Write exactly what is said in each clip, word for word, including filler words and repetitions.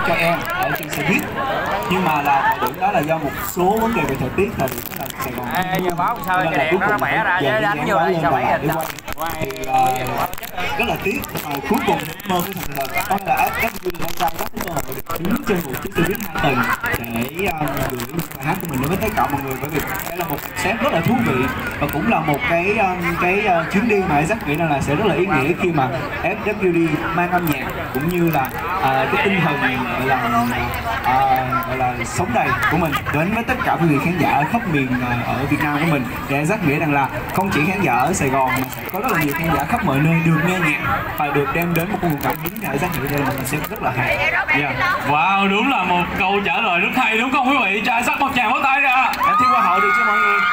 cho em ở trên xe buýt, nhưng mà là thời điểm đó là do một số vấn đề về thời tiết, thời điểm đó là Sài Gòn Ê, giờ báo sao cái đèn nó bẻ ra chứ đánh vô đây sao bẻ hình thì uh, rất là tiếc mà cuối cùng mơ của thành thật đó là ép ép quy đang trai rất cơ hội được đứng trên một chiếc xe buýt hai tầng để uh, gửi bài hát của mình đến với tất cả mọi người, bởi vì đây là một concept rất là thú vị và cũng là một cái um, cái uh, chuyến đi mà Isaac nghĩ rằng là sẽ rất là ý nghĩa khi mà ép vê đê mang âm nhạc cũng như là uh, cái tinh thần gọi là uh, gọi là sống đầy của mình đến với tất cả quý vị khán giả ở khắp miền uh, ở Việt Nam của mình. Để Isaac nghĩ rằng là không chỉ khán giả ở Sài Gòn mà sẽ có rất là nhiều khán giả khắp mọi nơi được nghe nhạc và được đem đến một nguồn cảm hứng. Isaac nghĩ đây là một concept rất là hay. Yeah. Wow, đúng là một câu trả lời rất hay đúng không quý vị? Cho Isaac một tràng vỗ tay ra. Em thi hoa hậu được cho mọi người.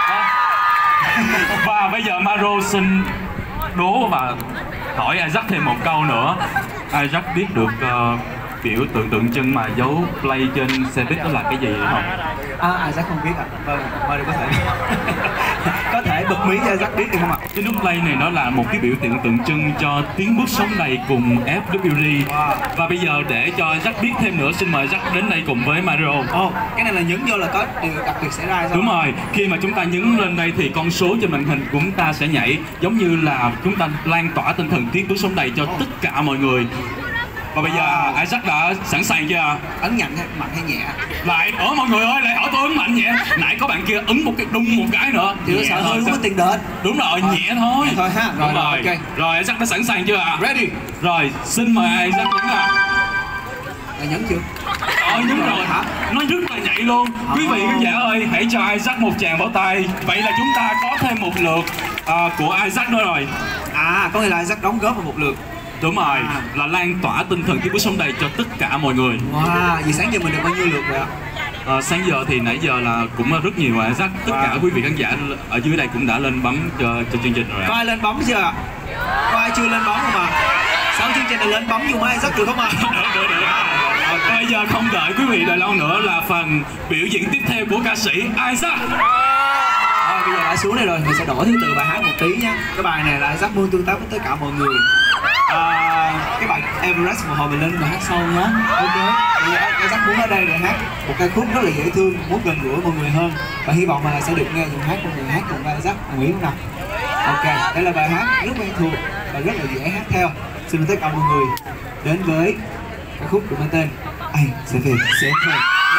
Và bây giờ Maro xin đố và hỏi Isaac thêm một câu nữa. Isaac biết được uh, biểu tượng tượng trưng mà dấu play trên xe buýt đó là cái gì không? À, Isaac không biết ạ. À. Vâng, mời có thể có thể bật mí cho Isaac biết được không ạ? Cái nút play này nó là một cái biểu tượng tượng trưng cho tiếng bước sống đầy cùng ép vê đê. Wow. Và bây giờ để cho Isaac biết thêm nữa, xin mời Isaac đến đây cùng với Mario. Ồ, oh, cái này là nhấn vô là có điều đặc biệt xảy ra sao? Đúng rồi, khi mà chúng ta nhấn lên đây thì con số trên màn hình của chúng ta sẽ nhảy, giống như là chúng ta lan tỏa tinh thần tiếng bước sống đầy cho oh. tất cả mọi người. Và bây giờ wow. Isaac đã sẵn sàng chưa? Ấn nhận hay mạnh hay nhẹ? Lại, ở mọi người ơi, lại hỏi tôi ấn mạnh nhẹ. Nãy có bạn kia ấn một cái đung một cái nữa. Chứ sợ hơi không có tiền đền. Đúng rồi, à, nhẹ thôi. Nhẹ thôi ha. Rồi, đúng rồi. rồi. Okay. Rồi, Isaac đã sẵn sàng chưa ạ? Ready. Rồi, xin mời Isaac nhấn ạ. À, nhấn chưa? Ờ, nhấn rồi hả? Nó rất là nhạy luôn. À. Quý vị khán giả ơi, hãy cho Isaac một tràng vỗ tay. Vậy là chúng ta có thêm một lượt uh, của Isaac nữa rồi. À, có nghĩa là Isaac đóng góp vào một lượt. Đúng rồi, à. là lan tỏa tinh thần tiếng bước sống đầy cho tất cả mọi người. Wow, vậy sáng giờ mình được bao nhiêu lượt rồi ạ? À, sáng giờ thì nãy giờ là cũng rất nhiều rồi Isaac. Tất wow. cả quý vị khán giả ở dưới đây cũng đã lên bấm cho, cho chương trình rồi. Có ai lên bấm chưa ạ? Có ai chưa lên bấm không ạ? Sau chương trình này lên bấm dùng mai Isaac được không ạ? Được, được, được. À, bây giờ không đợi quý vị đợi lâu nữa là phần biểu diễn tiếp theo của ca sĩ Isaac. À, bây giờ đã xuống đây rồi, mình sẽ đổi thứ tự bài hát một tí nhé. Cái bài này là Isaac muốn tương tác với tất cả mọi người. À, cái bài Everest một hồi mình lên bài hát sau nhé. Ok. Bây giờ Isaac muốn ở đây để hát một ca khúc rất là dễ thương, muốn gần gũi mọi người hơn và hy vọng là sẽ được nghe những hát của người hát cùng với Isaac. Đồng ý không nào? Ok. Đây là bài hát rất quen thuộc và rất là dễ hát theo. Xin mời tất cả mọi người đến với ca khúc được mang tên Anh sẽ về sẽ về.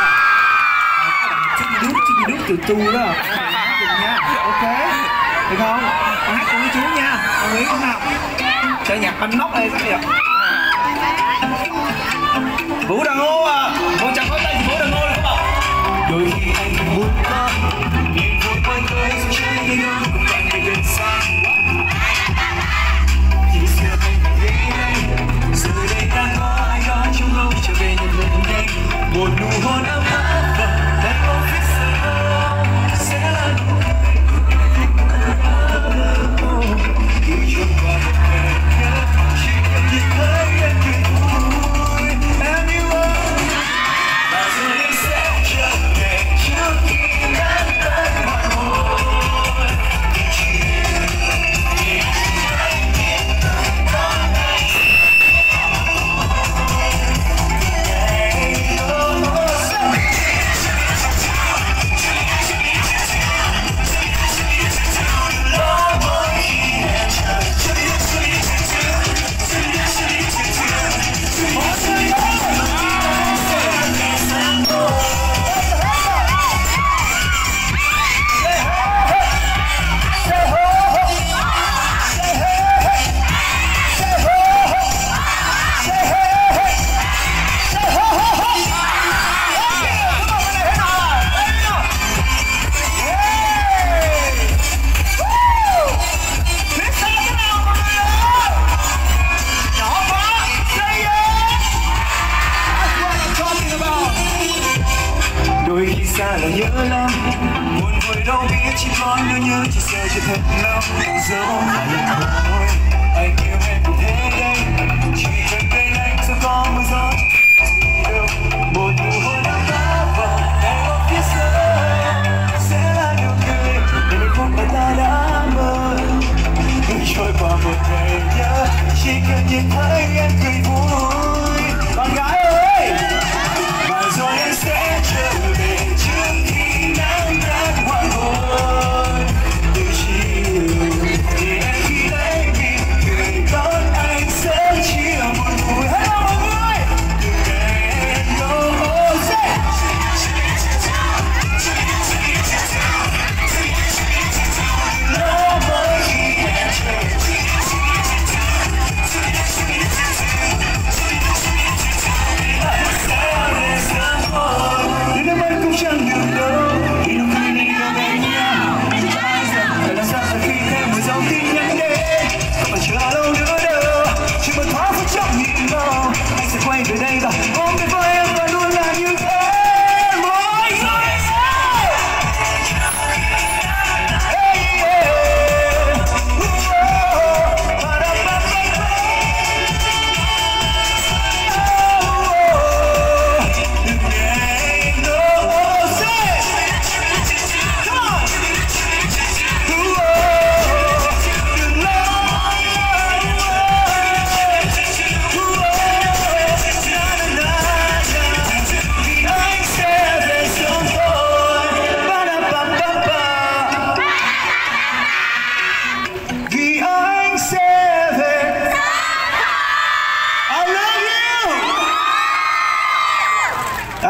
Chút đi đút, chút đi đút từ tu đó. Hát cùng nha. Ok. Được không? Con hát cùng với chú nha. Đồng ý không nào? Chơi nhạc bánh nóc đây sao vậy? Vũ Đằng Ô à! Một chàng pháo tay Vũ Đằng Ô được không ạ? Đôi khi anh muốn có niềm vui quanh tới dù chơi với nhau cùng bạn người gần xa. Khi xưa anh về đây, giờ đây ta có ai đó trong lâu trở về nhận lần đây. Một nụ hôn ấm áp và tay ôm phía sau sẽ là nụ cười khi trôi qua một ngày. Hãy xa là nhớ lắm, buồn vui đâu biết chỉ có nhớ nhớ chỉ sợ chưa thật lâu, dẫu là lần thôi anh yêu em như thế đây, chỉ cần bên anh sẽ có mưa gió gì đâu, một nụ hôn ấm áp vào tay ôm phía sau sẽ là nụ cười để mình khúc mà ta đã mơ, cứ trôi qua một ngày nhớ chỉ cần nhìn thấy em cười vui, con gái ơi.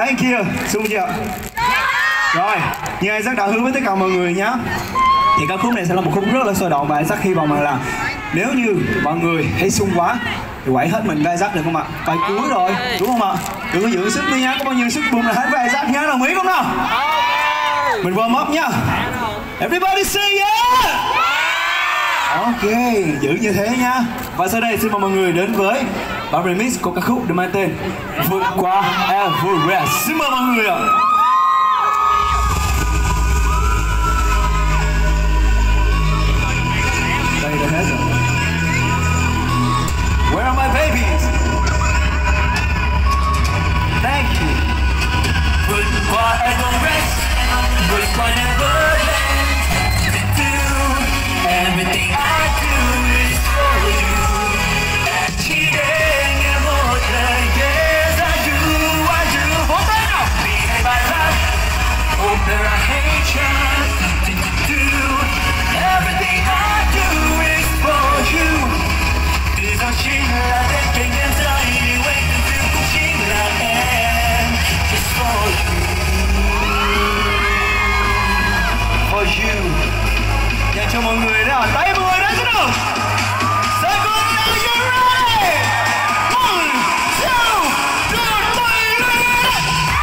Thank you. Xuống chưa? Rồi, như Isaac đã hứa với tất cả mọi người nhé. Thì ca khúc này sẽ là một khúc rất là sôi động và Isaac hy vọng là nếu như mọi người hay sung quá thì quẩy hết mình với Isaac được không ạ? Bài cuối rồi, đúng không ạ? Đừng có giữ sức nữa nhá, có bao nhiêu sức bùng là hết với Isaac nhá, đồng ý không nào? Mình warm up nhá. Everybody say yeah! Ok, giữ như thế nhá. Và sau đây xin mời mọi người đến với bản remix của ca khúc được mang tên Vượt Qua Everest. Xin mời mọi người ạ. Đây là hết rồi. Where are my babies? Thank you. Vượt qua Everest, vượt qua Neverland. Everything I do is for you. Chỉ để nghe một lời yes I do, I do. Vỗ tay nào. Vì hay bài hát, hope there are hatred, nothing to do. Everything I do is for you. Từ giờ chính là đến kênh em tới, anyway từ từ cũng chính là em. Just for you, for you. Dành cho mọi người đó, tay mọi người đó chứ đâu. Say good now, you ready? One, two, three, baby!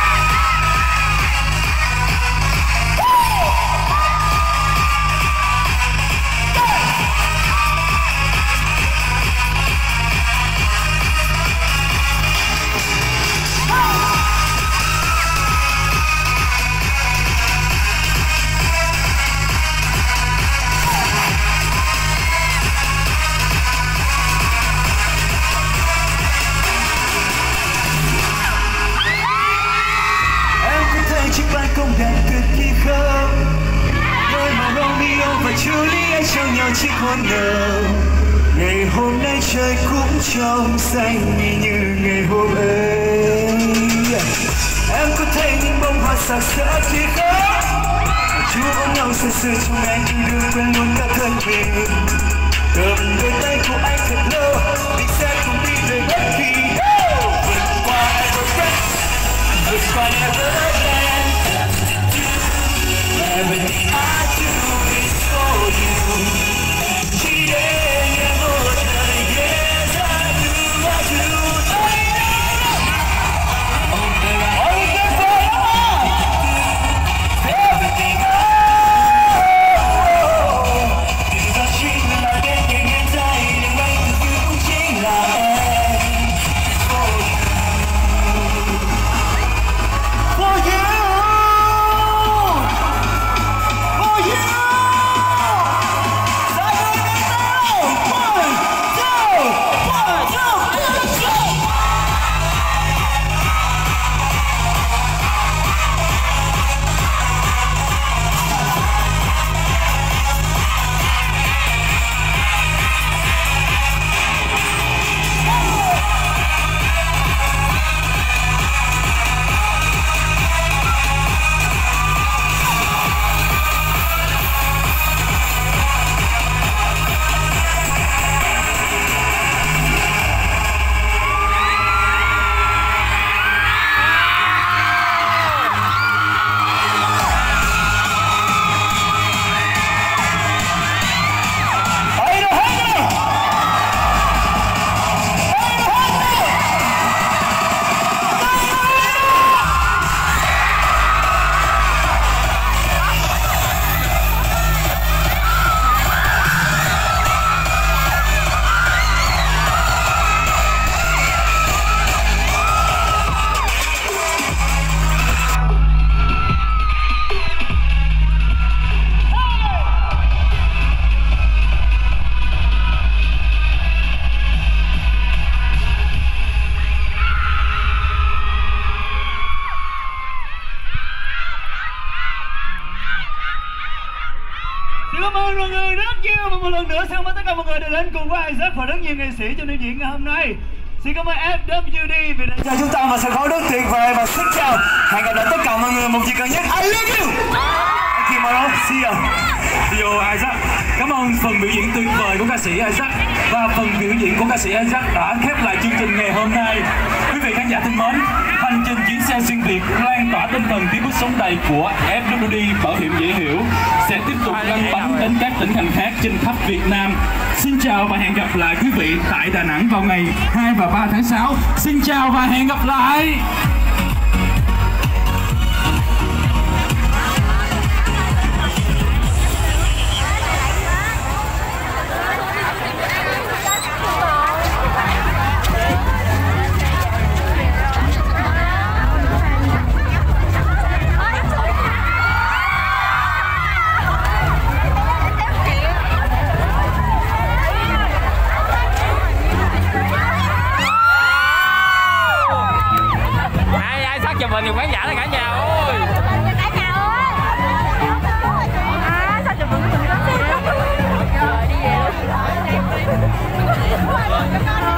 Chiếc ban công đẹp tuyệt kỳ không? Nơi mà Romeo và Juliet trao nhau chiếc hôn nở. Ngày hôm nay trời cũng trong xanh như ngày hôm ấy. Em có thấy những bông hoa sặc sỡ kia không? Chú ôm nhau say sưa trong ngày như đường quên luôn cả thân mình. Cầm đôi tay của anh thật lâu, mình sẽ cùng đi về bất kỳ. Vượt qua Everest, vượt qua Neverland. Everything I do is for you. Chỉ để nghe một lời yes I do, I do. Oh, there are everything I do. Từ giờ chính là đến kênh em tay, đừng quay từ từ cũng chính là em. For you, for you. Cảm ơn mọi người rất nhiều và một lần nữa xin cảm ơn tất cả mọi người đã đến cùng với Isaac và rất nhiều nghệ sĩ trong đêm diễn ngày hôm nay. Xin cảm ơn ép vê đê vì đã cho chúng ta một sân khấu rất tuyệt vời và xin chào. Hẹn gặp lại tất cả mọi người một dịp gần nhất. I love you. Thank you, Maro. See you. Yo, Isaac. Cảm ơn phần biểu diễn tuyệt vời của ca sĩ Isaac và phần biểu diễn của ca sĩ Isaac đã khép lại chương trình ngày hôm nay. Quý vị khán giả thân mến, hành trình chuyến xe xin việc lan tỏa tinh thần tiếp bước sống đầy của ép vê đê Bảo hiểm dễ hiểu sẽ tiếp tục lăn bánh đến các tỉnh thành khác trên khắp Việt Nam. Xin chào và hẹn gặp lại quý vị tại Đà Nẵng vào ngày hai và ba tháng sáu. Xin chào và hẹn gặp lại. Chụp mình thì khán giả là cả nhà ơi. Cả nhà ơi. À sao chụp mình mình có rồi đi về luôn.